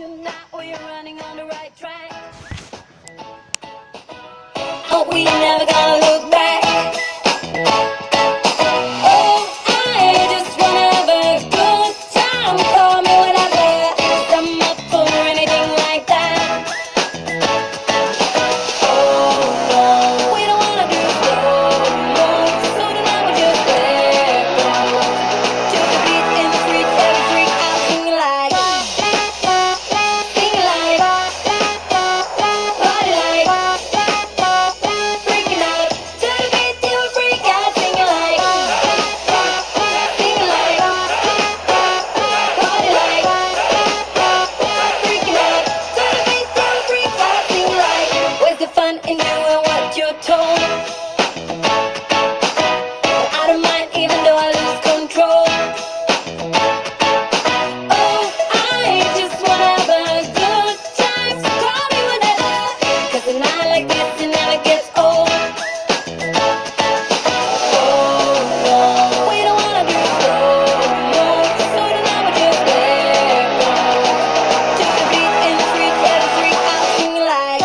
Tonight we're running on the right track. Oh, we never gonna look back. Oh, I just wanna have a good time. Call me whatever. I'm up for anything like that. Oh no, we don't wanna do slow mo. So tonight we just let go. To the beat and the freak, every freak out singing like. Fun in doing what you're told. I don't mind even though I lose control. Oh, I just wanna have a good time. So call me whenever, 'cause a night like this, it never gets old. Oh no, we don't wanna do slow mo. So tonight we just let go. To the beat and the freak, every freak out singing like.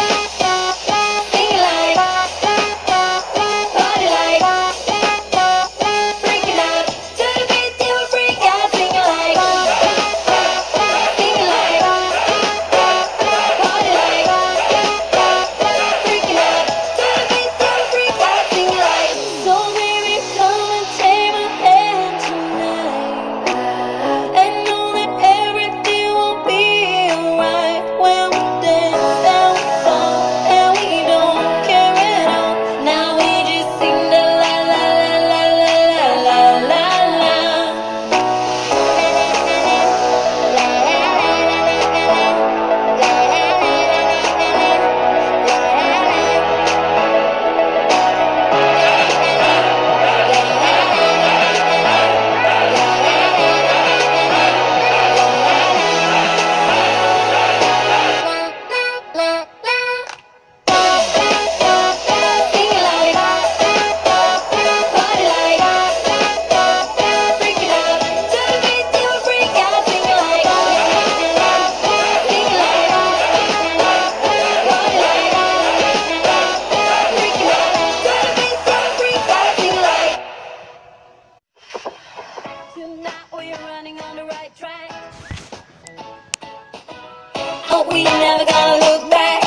Tonight we're running on the right track. Oh, we never gonna look back.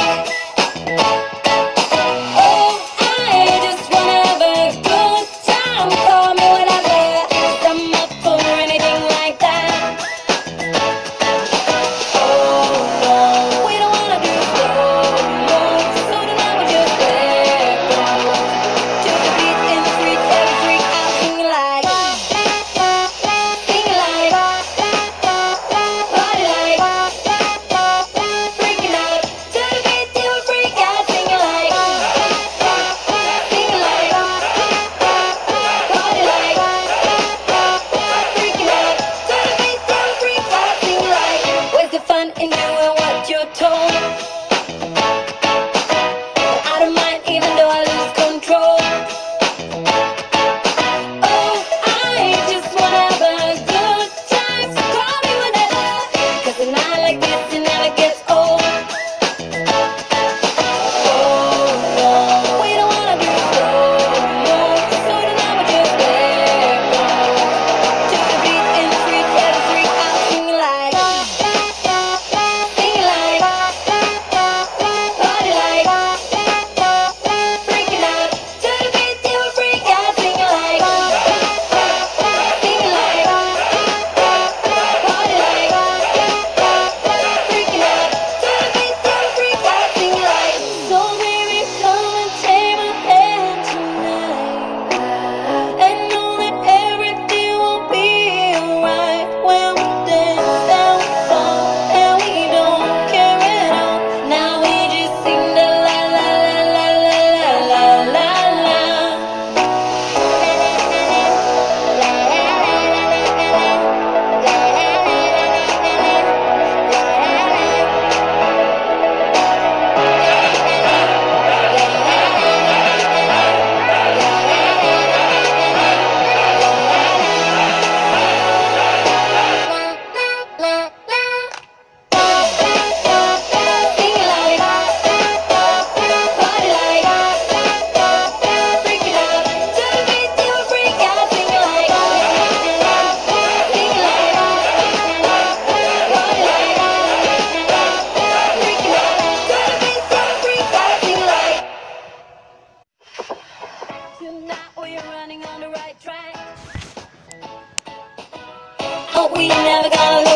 Oh, I just wanna have a good time. Call me whatever. I'm up for anything like that. Oh no, we don't wanna do slow mo. So tonight we just let go. To the beat and the freak, every freak out singing like. Freaking out. but we never gonna